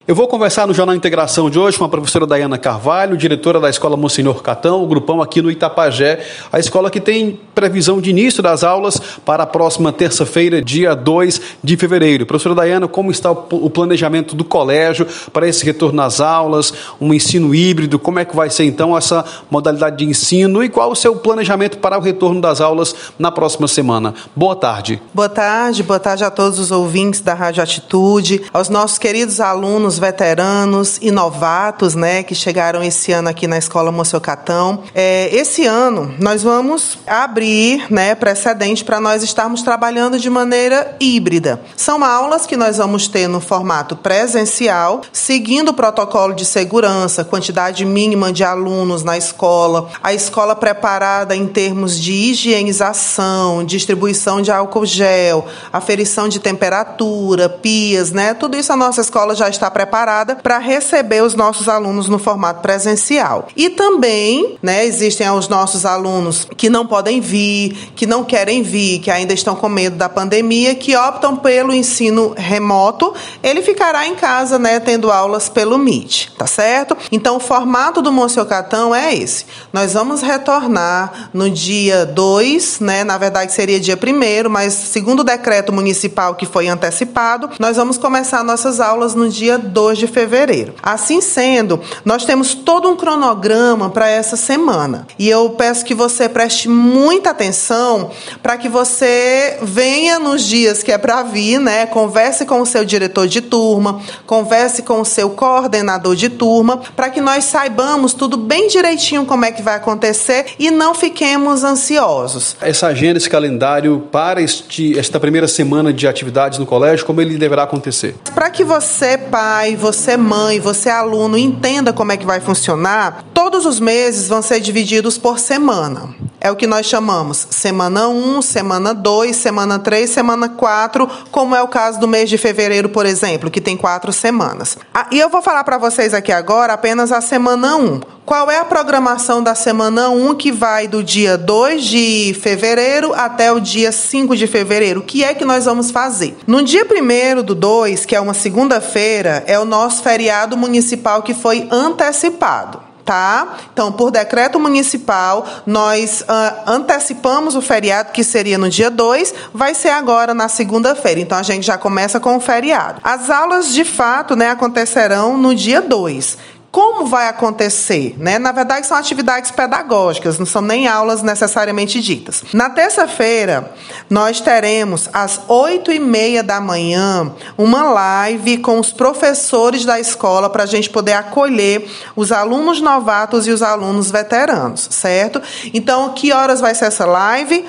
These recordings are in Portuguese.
Eu vou conversar no Jornal Integração de hoje com a professora Daiana Carvalho, diretora da Escola Monsenhor Catão, o grupão aqui no Itapajé, a escola que tem previsão de início das aulas para a próxima terça-feira, dia 2 de fevereiro. Professora Daiana, como está o planejamento do colégio para esse retorno às aulas, um ensino híbrido, como é que vai ser então essa modalidade de ensino e qual o seu planejamento para o retorno das aulas na próxima semana? Boa tarde. Boa tarde a todos os ouvintes da Rádio Atitude, aos nossos queridos alunos veteranos e novatos, que chegaram esse ano aqui na Escola Monsenhor Catão. Esse ano nós vamos abrir, precedente para nós estarmos trabalhando de maneira híbrida. São aulas que nós vamos ter no formato presencial, seguindo o protocolo de segurança, quantidade mínima de alunos na escola, a escola preparada em termos de higienização, distribuição de álcool gel, aferição de temperatura, pias, tudo isso a nossa escola já está preparada para receber os nossos alunos no formato presencial. E também, existem os nossos alunos que não podem vir, que não querem vir, que ainda estão com medo da pandemia, que optam pelo ensino remoto, ele ficará em casa, tendo aulas pelo Meet, tá certo? Então, o formato do Monsenhor Catão é esse. Nós vamos retornar no dia 2, na verdade seria dia 1º, mas segundo o decreto municipal que foi antecipado, nós vamos começar nossas aulas no dia 2 de fevereiro. Assim sendo, nós temos todo um cronograma para essa semana. E eu peço que você preste muita atenção para que você venha nos dias que é para vir, converse com o seu diretor de turma, converse com o seu coordenador de turma, para que nós saibamos tudo bem direitinho como é que vai acontecer e não fiquemos ansiosos. Essa agenda, esse calendário para esta primeira semana de atividades no colégio, como ele deverá acontecer? Para que você, pai, você, mãe, você, aluno, entenda como é que vai funcionar, todos os meses vão ser divididos por semana. É o que nós chamamos semana 1, semana 2, semana 3, semana 4, como é o caso do mês de fevereiro, por exemplo, que tem 4 semanas. E eu vou falar para vocês aqui agora apenas a semana 1. Qual é a programação da semana 1, que vai do dia 2 de fevereiro até o dia 5 de fevereiro? O que é que nós vamos fazer? No dia 1º do 2, que é uma segunda-feira, é o nosso feriado municipal que foi antecipado. Então, por decreto municipal, nós antecipamos o feriado, que seria no dia 2, vai ser agora na segunda-feira. Então, a gente já começa com o feriado. As aulas, de fato, acontecerão no dia 2. Como vai acontecer? Na verdade, são atividades pedagógicas, não são nem aulas necessariamente ditas. Na terça-feira, nós teremos, às 8h30 da manhã, uma live com os professores da escola para a gente poder acolher os alunos novatos e os alunos veteranos, certo? Então, que horas vai ser essa live?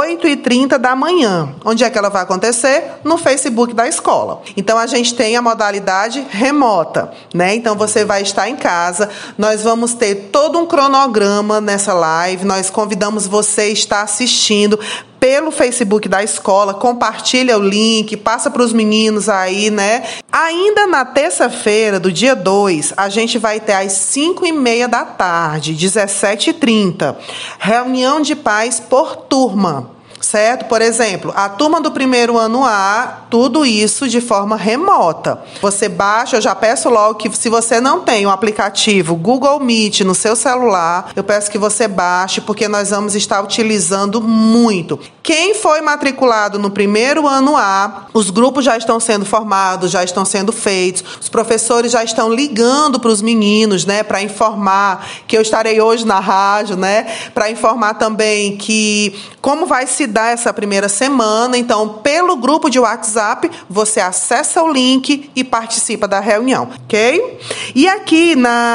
8h30 da manhã. Onde é que ela vai acontecer? No Facebook da escola. Então, a gente tem a modalidade remota, Então, você vai estar em casa. Nós vamos ter todo um cronograma nessa live. Nós convidamos você a estar assistindo pelo Facebook da escola, compartilha o link, passa para os meninos aí, Ainda na terça-feira, do dia 2, a gente vai ter às 5h30 da tarde, 17h30, reunião de pais por turma. Certo? Por exemplo, a turma do 1º ano A, tudo isso de forma remota. Você baixa, eu já peço logo que, se você não tem o aplicativo Google Meet no seu celular, eu peço que você baixe, porque nós vamos estar utilizando muito. Quem foi matriculado no 1º ano A, os grupos já estão sendo formados, já estão sendo feitos, os professores já estão ligando para os meninos, para informar que eu estarei hoje na rádio, para informar também que como vai se dar essa primeira semana. Então, pelo grupo de WhatsApp, você acessa o link e participa da reunião, ok? E aqui,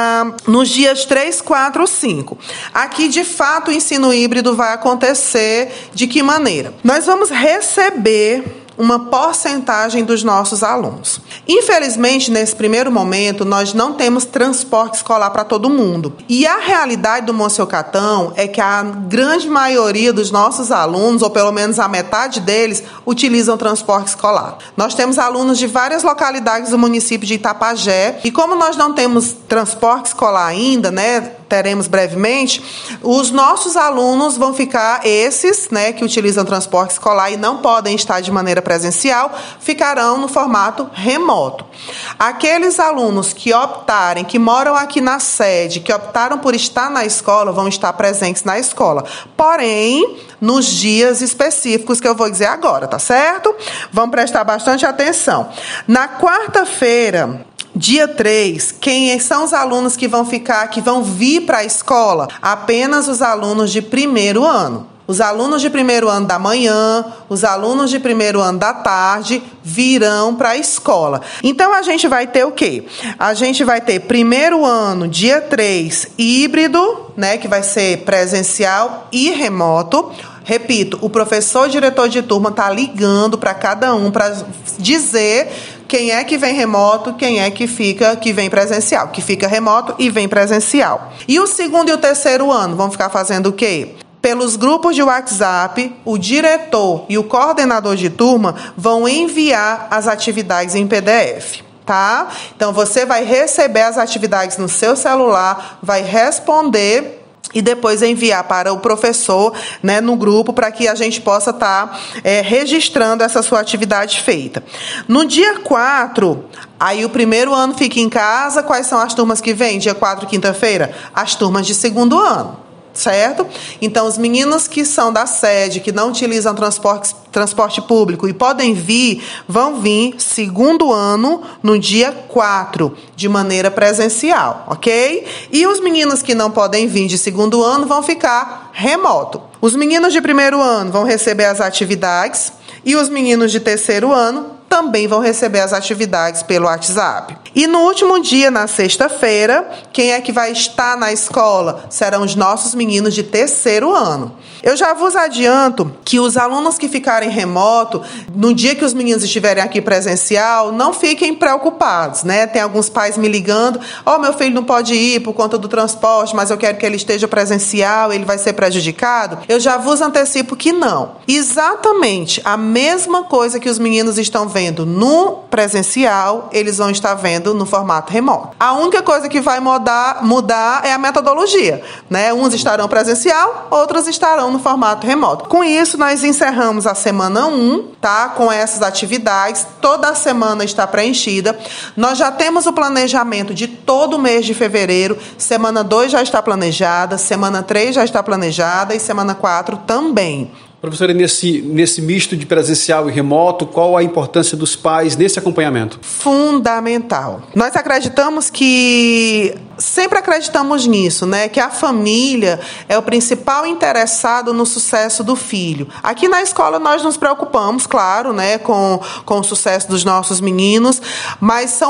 nos dias 3, 4, 5, aqui, de fato, o ensino híbrido vai acontecer de que maneira? Nós vamos receber uma porcentagem dos nossos alunos. Infelizmente, nesse primeiro momento, nós não temos transporte escolar para todo mundo. E a realidade do Monsenhor Catão é que a grande maioria dos nossos alunos, ou pelo menos a metade deles, utilizam transporte escolar. Nós temos alunos de várias localidades do município de Itapajé, e como nós não temos transporte escolar ainda, teremos brevemente, os nossos alunos vão ficar, esses, né, que utilizam transporte escolar e não podem estar de maneira presencial, ficarão no formato remoto. Aqueles alunos que optarem, que moram aqui na sede, que optaram por estar na escola, vão estar presentes na escola. Porém, nos dias específicos que eu vou dizer agora, tá certo? Vamos prestar bastante atenção. Na quarta-feira, dia 3, quem são os alunos que vão ficar, que vão vir para a escola? Apenas os alunos de primeiro ano. Os alunos de primeiro ano da manhã, os alunos de primeiro ano da tarde virão para a escola. Então, a gente vai ter o quê? A gente vai ter primeiro ano, dia 3, híbrido, né, que vai ser presencial e remoto. Repito, o professor diretor de turma está ligando para cada um para dizer quem é que vem remoto, quem é que vem presencial, que fica remoto e vem presencial. E o segundo e o terceiro ano vão ficar fazendo o quê? Pelos grupos de WhatsApp, o diretor e o coordenador de turma vão enviar as atividades em PDF. Tá? Então, você vai receber as atividades no seu celular, vai responder e depois enviar para o professor, né, no grupo, para que a gente possa estar registrando essa sua atividade feita. No dia 4, aí o primeiro ano fica em casa. Quais são as turmas que vêm? Dia 4, quinta-feira? As turmas de segundo ano. Certo? Então, os meninos que são da sede, que não utilizam transporte público e podem vir, vão vir segundo ano no dia 4, de maneira presencial, ok? E os meninos que não podem vir de segundo ano vão ficar remoto. Os meninos de primeiro ano vão receber as atividades e os meninos de terceiro ano também vão receber as atividades pelo WhatsApp. E no último dia, na sexta-feira, quem é que vai estar na escola? Serão os nossos meninos de terceiro ano. Eu já vos adianto que os alunos que ficarem remoto, no dia que os meninos estiverem aqui presencial, não fiquem preocupados, né? Tem alguns pais me ligando, meu filho não pode ir por conta do transporte, mas eu quero que ele esteja presencial, ele vai ser prejudicado. Eu já vos antecipo que não. Exatamente a mesma coisa que os meninos estão vendo no presencial, eles vão estar vendo no formato remoto. A única coisa que vai mudar é a metodologia, né? Uns estarão presencial, outros estarão no formato remoto. Com isso, nós encerramos a semana 1, tá? Com essas atividades. Toda a semana está preenchida. Nós já temos o planejamento de todo o mês de fevereiro. Semana 2 já está planejada, semana 3 já está planejada e semana 4 também. Professora, nesse misto de presencial e remoto, qual a importância dos pais nesse acompanhamento? Fundamental. Nós sempre acreditamos nisso, né? Que a família é o principal interessado no sucesso do filho. Aqui na escola nós nos preocupamos, claro, né, com o sucesso dos nossos meninos, mas são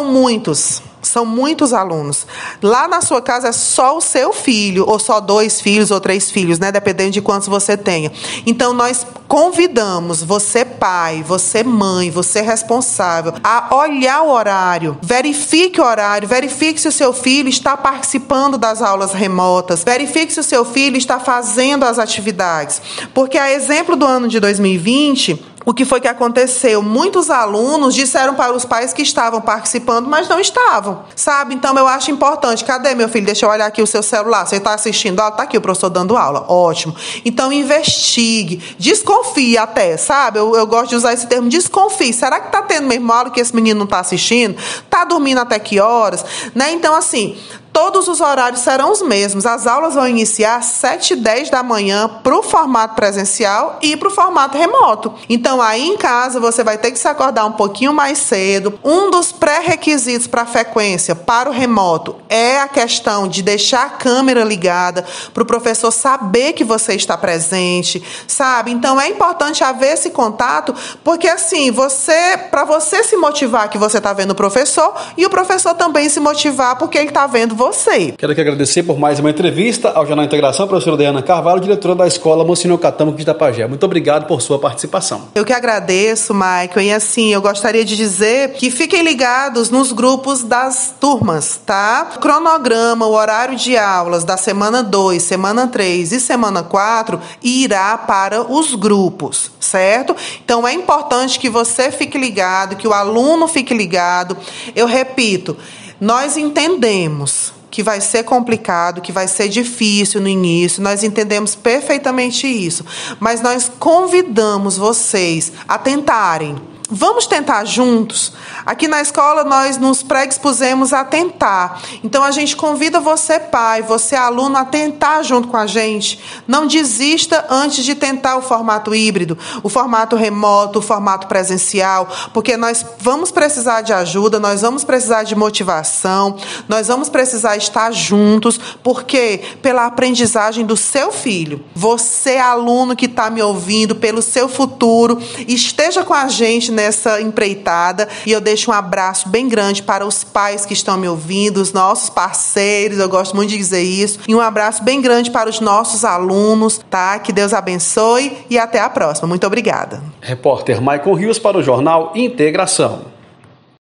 muitos alunos. Lá na sua casa é só o seu filho, ou só 2 filhos, ou 3 filhos, né? Dependendo de quantos você tenha. Então, nós convidamos você pai, você mãe, você responsável, a olhar o horário. Verifique o horário, verifique se o seu filho está participando das aulas remotas, verifique se o seu filho está fazendo as atividades. Porque, a exemplo do ano de 2020... o que foi que aconteceu? Muitos alunos disseram para os pais que estavam participando, mas não estavam, sabe? Então, eu acho importante. Cadê, meu filho? Deixa eu olhar aqui o seu celular. Você está assistindo aula? Está aqui o professor dando aula. Ótimo. Então, investigue. Desconfie até, sabe? Eu gosto de usar esse termo, desconfie. Será que está tendo mesmo aula que esse menino não está assistindo? Está dormindo até que horas? Né? Então, assim... todos os horários serão os mesmos. As aulas vão iniciar às 7h10 da manhã para o formato presencial e para o formato remoto. Então, aí em casa, você vai ter que se acordar um pouquinho mais cedo. Um dos pré-requisitos para a frequência para o remoto é a questão de deixar a câmera ligada para o professor saber que você está presente, sabe? Então, é importante haver esse contato, porque assim, para você se motivar que você está vendo o professor e o professor também se motivar porque ele está vendo você. Quero aqui agradecer por mais uma entrevista ao Jornal Integração, a professora Dayana Carvalho, diretora da Escola Monsenhor Catão de Itapajé. Muito obrigado por sua participação. Eu que agradeço, Michael. E assim, eu gostaria de dizer que fiquem ligados nos grupos das turmas, tá? O cronograma, o horário de aulas da semana 2, semana 3 e semana 4 irá para os grupos, certo? Então, é importante que você fique ligado, que o aluno fique ligado. Eu repito, nós entendemos que vai ser complicado, que vai ser difícil no início, nós entendemos perfeitamente isso, mas nós convidamos vocês a tentarem. Vamos tentar juntos? Aqui na escola nós nos predispusemos a tentar. Então a gente convida você, pai, você, aluno, a tentar junto com a gente. Não desista antes de tentar o formato híbrido, o formato remoto, o formato presencial, porque nós vamos precisar de ajuda, nós vamos precisar de motivação, nós vamos precisar estar juntos, porque pela aprendizagem do seu filho, você, aluno que está me ouvindo, pelo seu futuro, esteja com a gente nessa empreitada, e eu deixo um abraço bem grande para os pais que estão me ouvindo, os nossos parceiros, eu gosto muito de dizer isso, e um abraço bem grande para os nossos alunos, tá? Que Deus abençoe e até a próxima. Muito obrigada. Repórter Maicon Rios para o Jornal Integração.